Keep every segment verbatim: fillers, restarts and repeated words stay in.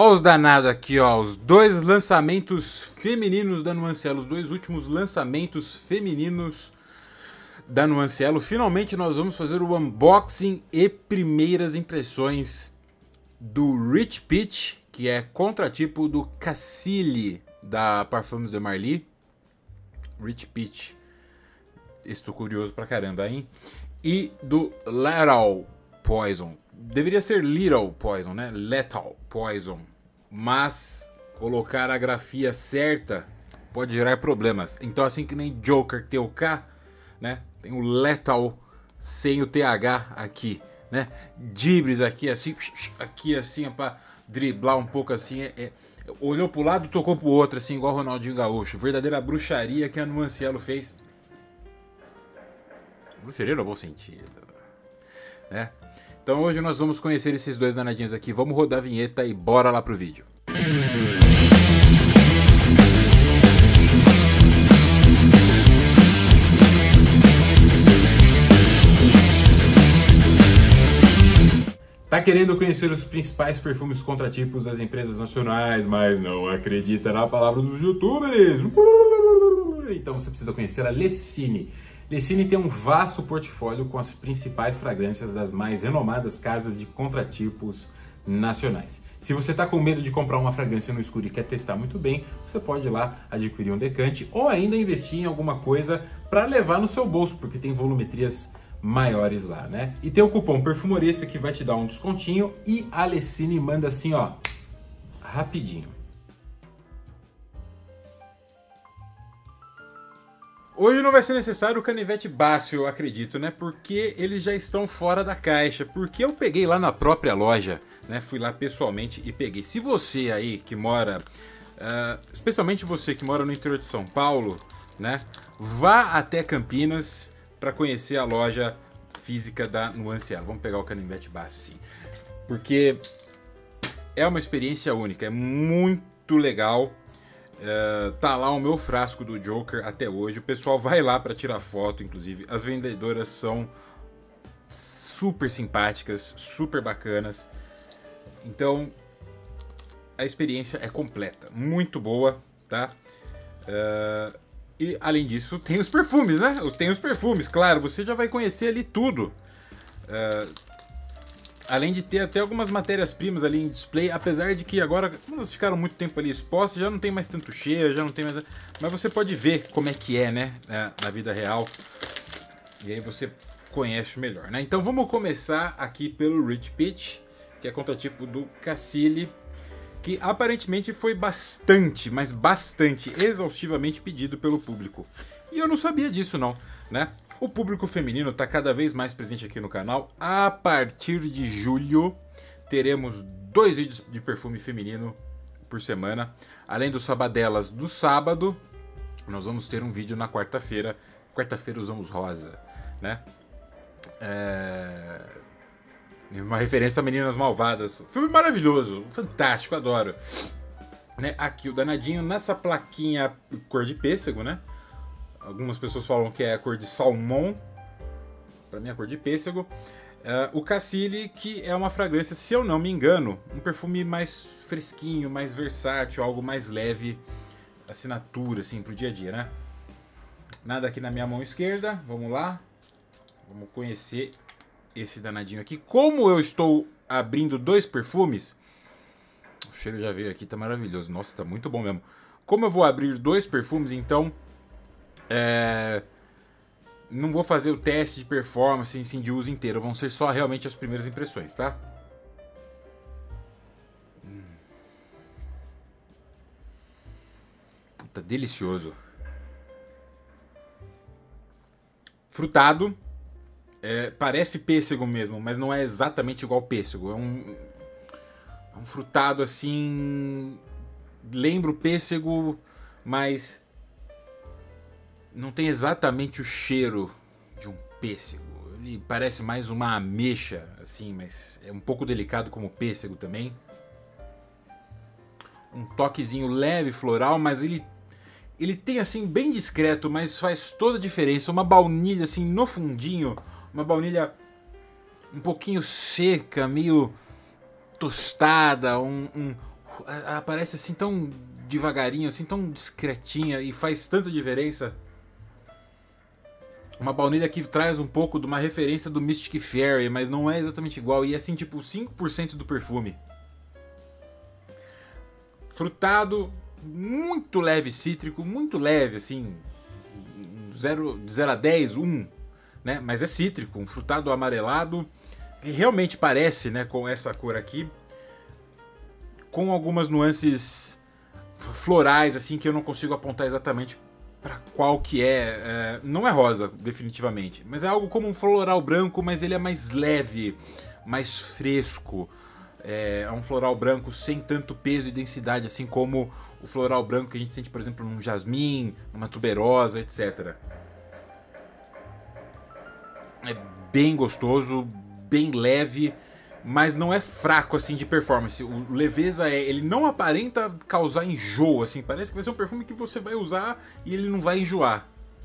Ó os danados aqui, ó, os dois lançamentos femininos da Nuancielo, os dois últimos lançamentos femininos da Nuancielo. Finalmente nós vamos fazer o unboxing e primeiras impressões do Rich Peach, que é contratipo do Cassili da Parfums de Marly. Rich Peach, estou curioso pra caramba, hein? E do Lethal Poison. Deveria ser Little Poison, né? Lethal Poison. Mas colocar a grafia certa pode gerar problemas. Então, assim que nem Joker tem o K, né? Tem o Lethal sem o T H aqui, né? Dibris aqui, assim, aqui assim, pra driblar um pouco assim. É, é, olhou pro lado, tocou pro outro, assim, igual o Ronaldinho Gaúcho. Verdadeira bruxaria que a Nuancielo fez. Bruxaria no bom sentido, né? Então hoje nós vamos conhecer esses dois danadinhos aqui. Vamos rodar a vinheta e bora lá pro vídeo. Tá querendo conhecer os principais perfumes contratipos das empresas nacionais, mas não acredita na palavra dos youtubers? Então você precisa conhecer a Lessine. Lessine tem um vasto portfólio com as principais fragrâncias das mais renomadas casas de contratipos nacionais. Se você está com medo de comprar uma fragrância no escuro e quer testar muito bem, você pode ir lá adquirir um decante ou ainda investir em alguma coisa para levar no seu bolso, porque tem volumetrias maiores lá, né? E tem o cupom Perfumorista que vai te dar um descontinho e a Lessine manda assim, ó, rapidinho. Hoje não vai ser necessário o canivete Bácio, eu acredito, né? Porque eles já estão fora da caixa. Porque eu peguei lá na própria loja, né? Fui lá pessoalmente e peguei. Se você aí que mora, uh, especialmente você que mora no interior de São Paulo, né? Vá até Campinas para conhecer a loja física da Nuancielo. Vamos pegar o canivete Bácio, sim. Porque é uma experiência única, é muito legal. Uh, tá lá o meu frasco do Joker até hoje. O pessoal vai lá para tirar foto, inclusive. As vendedoras são super simpáticas, super bacanas. Então a experiência é completa, muito boa, tá? Uh, e além disso tem os perfumes, né? Tem os perfumes, claro. Você já vai conhecer ali tudo. Uh, Além de ter até algumas matérias-primas ali em display, apesar de que agora, como elas ficaram muito tempo ali expostas, já não tem mais tanto cheiro, já não tem mais... Mas você pode ver como é que é, né, na vida real. E aí você conhece melhor, né? Então vamos começar aqui pelo Rich Peach, que é contratipo do Cassili, que aparentemente foi bastante, mas bastante, exaustivamente pedido pelo público. E eu não sabia disso não, né? O público feminino está cada vez mais presente aqui no canal. A partir de julho, teremos dois vídeos de perfume feminino por semana. Além dos sabadelas do sábado, nós vamos ter um vídeo na quarta-feira. Quarta-feira usamos rosa, né? É... Uma referência a Meninas Malvadas. Filme maravilhoso, fantástico, adoro. Né? Aqui o danadinho nessa plaquinha cor de pêssego, né? Algumas pessoas falam que é a cor de salmão. Para mim é a cor de pêssego. Uh, o Cassili, que é uma fragrância, se eu não me engano, um perfume mais fresquinho, mais versátil, algo mais leve, assinatura, assim, pro dia a dia, né? Nada aqui na minha mão esquerda. Vamos lá. Vamos conhecer esse danadinho aqui. Como eu estou abrindo dois perfumes, o cheiro já veio aqui, tá maravilhoso. Nossa, tá muito bom mesmo. Como eu vou abrir dois perfumes, então... É... não vou fazer o teste de performance assim, de uso inteiro, vão ser só realmente as primeiras impressões, tá? Hum. Puta, delicioso. Frutado, é, parece pêssego mesmo, mas não é exatamente igual pêssego. É um, é um frutado assim, lembra o pêssego, mas não tem exatamente o cheiro de um pêssego. Ele parece mais uma ameixa, assim, mas é um pouco delicado como pêssego também. Um toquezinho leve, floral, mas ele, ele tem assim, bem discreto, mas faz toda a diferença. Uma baunilha assim no fundinho, uma baunilha um pouquinho seca, meio tostada, um, um, aparece assim tão devagarinho, assim tão discretinha e faz tanta diferença. Uma baunilha que traz um pouco de uma referência do Mystic Fairy, mas não é exatamente igual. E é assim, tipo, cinco por cento do perfume. Frutado, muito leve cítrico, muito leve, assim. zero a dez, um. Né? Mas é cítrico, um frutado amarelado. Que realmente parece, né, com essa cor aqui. Com algumas nuances florais, assim, que eu não consigo apontar exatamente para qual que é, é. Não é rosa, definitivamente. Mas é algo como um floral branco, mas ele é mais leve, mais fresco. É, é um floral branco sem tanto peso e densidade, assim como o floral branco que a gente sente, por exemplo, num jasmim, numa tuberosa, etcétera. É bem gostoso, bem leve, mas não é fraco assim de performance. O leveza é, ele não aparenta causar enjoo, assim, parece que vai ser um perfume que você vai usar e ele não vai enjoar.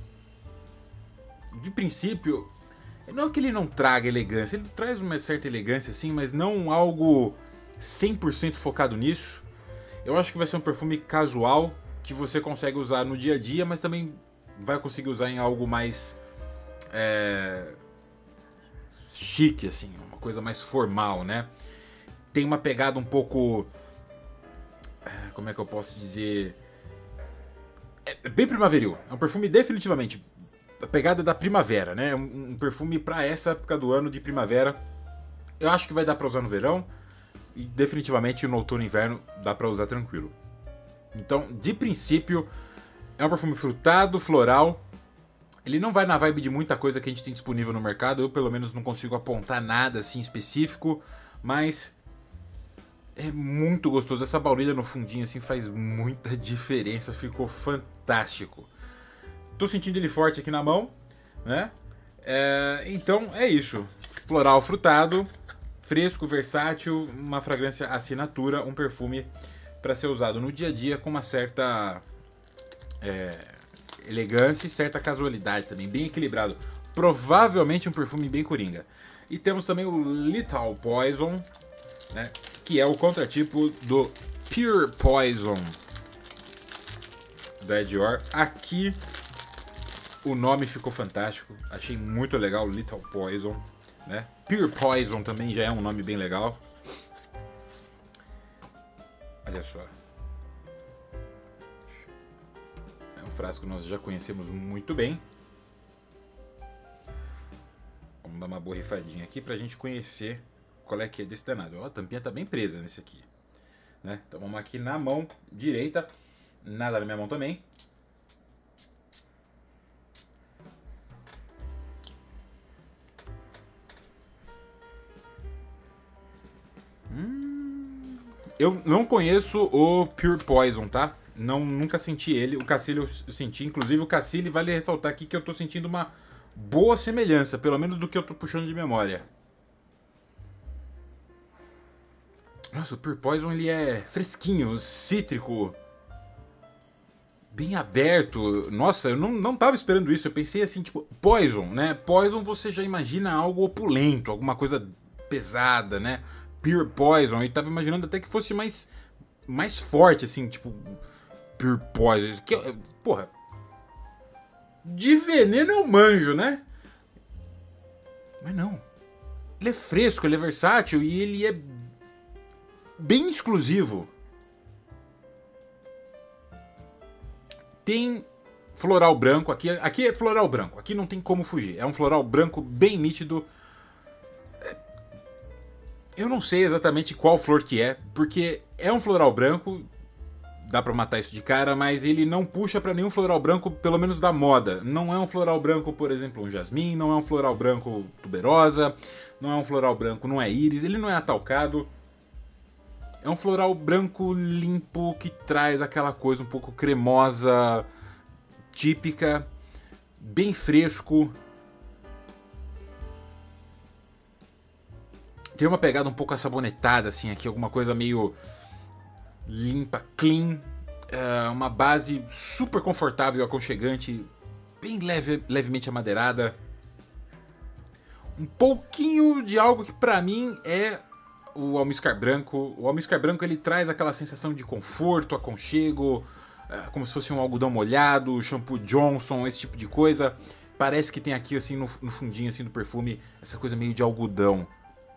De princípio, não é que ele não traga elegância, ele traz uma certa elegância assim, mas não algo cem por cento focado nisso. Eu acho que vai ser um perfume casual que você consegue usar no dia a dia, mas também vai conseguir usar em algo mais é, chique, assim, uma coisa mais formal, né? Tem uma pegada um pouco... Como é que eu posso dizer? É bem primaveril. É um perfume definitivamente... A pegada da primavera, né? Um, um perfume pra essa época do ano de primavera. Eu acho que vai dar pra usar no verão. E definitivamente no outono e inverno dá pra usar tranquilo. Então, de princípio, é um perfume frutado, floral. Ele não vai na vibe de muita coisa que a gente tem disponível no mercado. Eu, pelo menos, não consigo apontar nada assim específico. Mas é muito gostoso. Essa baunilha no fundinho assim faz muita diferença. Ficou fantástico. Tô sentindo ele forte aqui na mão, né? É, então é isso. Floral frutado, fresco, versátil, uma fragrância assinatura, um perfume para ser usado no dia a dia com uma certa é, elegância e certa casualidade também, bem equilibrado. Provavelmente um perfume bem coringa. E temos também o Lethal Poison, né? Que é o contratipo do Pure Poison da Dior. Aqui o nome ficou fantástico, achei muito legal, Lethal Poison, né? Pure Poison também já é um nome bem legal. Olha só. É um frasco que nós já conhecemos muito bem. Vamos dar uma borrifadinha aqui pra gente conhecer qual é que é desse danado. Ó, a tampinha tá bem presa nesse aqui, né? Então vamos aqui na mão direita, nada na minha mão também. Hum, eu não conheço o Pure Poison, tá? Não, nunca senti ele. O Cassili eu senti. Inclusive o Cassili, vale ressaltar aqui que eu tô sentindo uma boa semelhança, pelo menos do que eu tô puxando de memória. Nossa, o Pure Poison ele é fresquinho, cítrico, bem aberto. Nossa, eu não, não tava esperando isso. Eu pensei assim, tipo, Poison, né? Poison você já imagina algo opulento, alguma coisa pesada, né? Pure Poison, e tava imaginando até que fosse mais, mais forte, assim, tipo, Pure Poison. Que, porra, de veneno eu manjo, né? Mas não. Ele é fresco, ele é versátil e ele é bem exclusivo. Tem floral branco, aqui, aqui é floral branco, aqui não tem como fugir. É um floral branco bem nítido. Eu não sei exatamente qual flor que é, porque é um floral branco, dá pra matar isso de cara, mas ele não puxa pra nenhum floral branco, pelo menos da moda. Não é um floral branco, por exemplo, um jasmim, não é um floral branco tuberosa, não é um floral branco, não é íris, ele não é atalcado. É um floral branco limpo que traz aquela coisa um pouco cremosa, típica, bem fresco. Tem uma pegada um pouco assabonetada, assim, aqui, alguma coisa meio limpa, clean. É uma base super confortável e aconchegante, bem leve, levemente amadeirada. Um pouquinho de algo que pra mim é o almíscar branco. O almíscar branco ele traz aquela sensação de conforto, aconchego, como se fosse um algodão molhado, shampoo Johnson, esse tipo de coisa. Parece que tem aqui assim no, no fundinho assim do perfume essa coisa meio de algodão.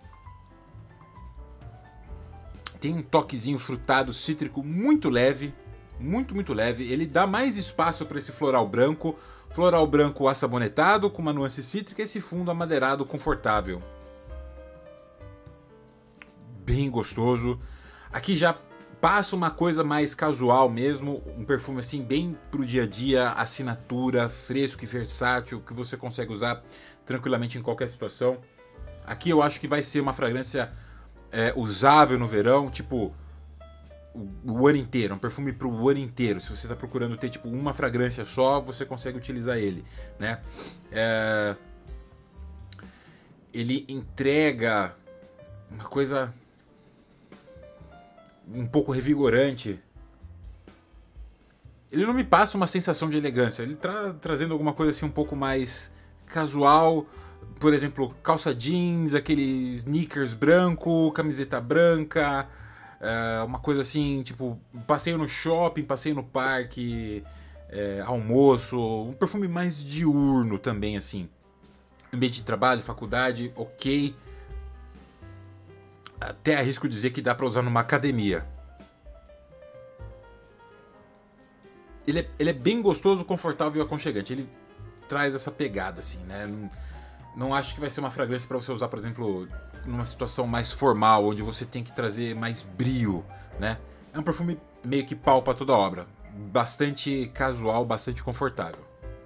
Tem um toquezinho frutado, cítrico muito leve, muito, muito leve. Ele dá mais espaço para esse floral branco. Floral branco assabonetado, com uma nuance cítrica e esse fundo amadeirado confortável. Bem gostoso. Aqui já passa uma coisa mais casual mesmo, um perfume assim bem pro dia a dia, assinatura, fresco e versátil, que você consegue usar tranquilamente em qualquer situação. Aqui eu acho que vai ser uma fragrância é, usável no verão, tipo o, o ano inteiro, um perfume pro ano inteiro. Se você está procurando ter tipo uma fragrância só, você consegue utilizar ele, né? É, ele entrega uma coisa um pouco revigorante. Ele não me passa uma sensação de elegância. Ele tá trazendo alguma coisa assim um pouco mais casual. Por exemplo, calça jeans, aquele sneakers branco, camiseta branca. É, uma coisa assim, tipo, passeio no shopping, passeio no parque, é, almoço. Um perfume mais diurno também, assim. Ambiente de trabalho, faculdade, ok. Até arrisco dizer que dá pra usar numa academia. Ele é, ele é bem gostoso, confortável e aconchegante. Ele traz essa pegada, assim, né? Não, não acho que vai ser uma fragrância pra você usar, por exemplo, numa situação mais formal, onde você tem que trazer mais brio, né? É um perfume meio que pau pra toda obra. Bastante casual, bastante confortável.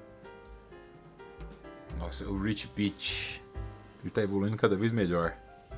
Nossa, o Rich Peach. Ele tá evoluindo cada vez melhor.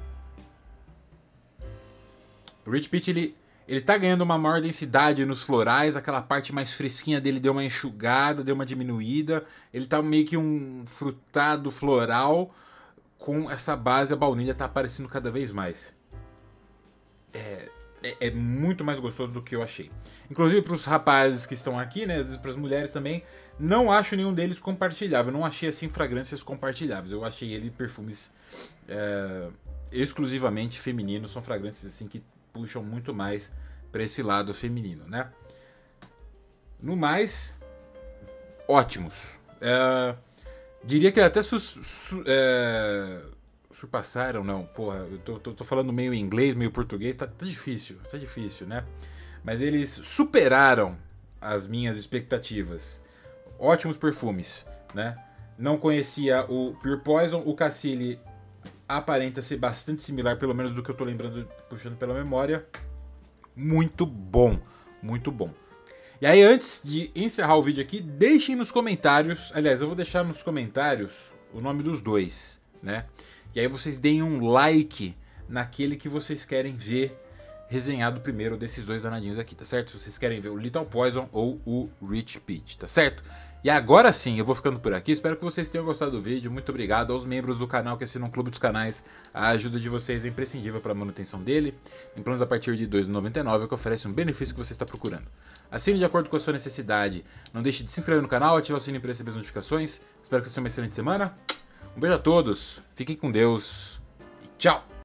O Rich Peach, ele, ele tá ganhando uma maior densidade nos florais, aquela parte mais fresquinha dele deu uma enxugada, deu uma diminuída. Ele tá meio que um frutado floral, com essa base, a baunilha tá aparecendo cada vez mais. É, é, é muito mais gostoso do que eu achei. Inclusive pros rapazes que estão aqui, né, às vezes pras mulheres também, não acho nenhum deles compartilhável. Eu não achei assim fragrâncias compartilháveis, eu achei ele perfumes é, exclusivamente femininos, são fragrâncias assim que puxam muito mais para esse lado feminino, né? No mais, ótimos. É, diria que até su, su, é, surpassaram, não. Porra, eu tô, tô, tô falando meio inglês, meio português, tá, tá difícil, tá difícil, né? Mas eles superaram as minhas expectativas. Ótimos perfumes, né? Não conhecia o Pure Poison, o Cassili aparenta ser bastante similar, pelo menos do que eu tô lembrando, puxando pela memória. Muito bom, muito bom. E aí, antes de encerrar o vídeo aqui, deixem nos comentários, aliás, eu vou deixar nos comentários o nome dos dois, né? E aí vocês deem um like naquele que vocês querem ver resenhado primeiro desses dois danadinhos aqui, tá certo? Se vocês querem ver o Little Poison ou o Rich Peach, tá certo? E agora sim, eu vou ficando por aqui. Espero que vocês tenham gostado do vídeo. Muito obrigado aos membros do canal que assinam o Clube dos Canais. A ajuda de vocês é imprescindível para a manutenção dele. Em planos a partir de dois reais e noventa e nove centavos, que oferece um benefício que você está procurando. Assine de acordo com a sua necessidade. Não deixe de se inscrever no canal, ativar o sininho para receber as notificações. Espero que vocês tenham uma excelente semana. Um beijo a todos. Fiquem com Deus. E tchau!